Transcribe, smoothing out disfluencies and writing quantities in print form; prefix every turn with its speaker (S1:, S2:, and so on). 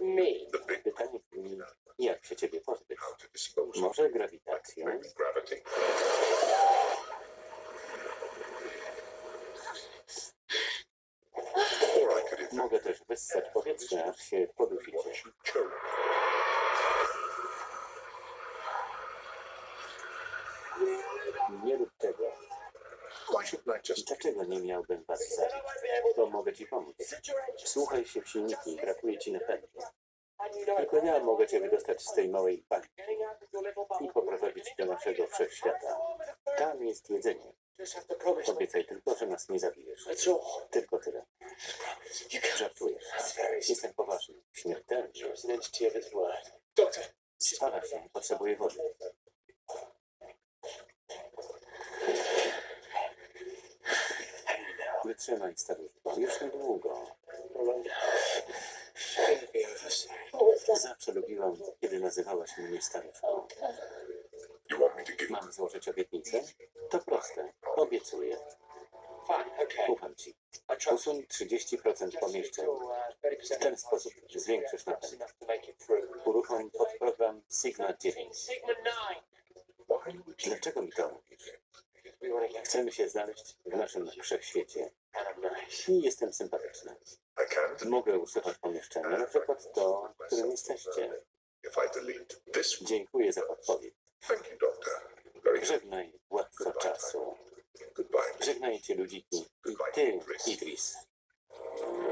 S1: Pytanie brzmi, jak się ciebie pozbyć? Może grawitacją? Mogę też wyssać powietrze, aż się podusicie. Nie rób tego. Dlaczego nie miałbym was zabić? To mogę ci pomóc. Słuchaj się w silniki, brakuje ci napędu. Tylko ja mogę cię wydostać z tej małej bańki i poprowadzić do naszego wszechświata. Tam jest jedzenie. Obiecaj tylko, że nas nie zabijesz. Tylko tyle. Żartujesz. Jestem poważny. Śmiertelny. Spala się. Potrzebuję wody. Wytrzymaj, staruszko. Już niedługo. Zawsze lubiłam, kiedy nazywałaś mnie staruszką. Mam złożyć obietnicę? To proste. Obiecuję. Ufam ci. Usuń 30% pomieszczeń. W ten sposób zwiększysz napęd. Uruchom podprogram Sigma 9. Dlaczego mi to mówisz? Chcemy się znaleźć w naszym wszechświecie. I jestem sympatyczny. Mogę usuwać pomieszczenia, na przykład to, w którym jesteście. Dziękuję za podpowiedź. Żegnaj, władco czasu. Żegnajcie ludziki. I ty, Idris.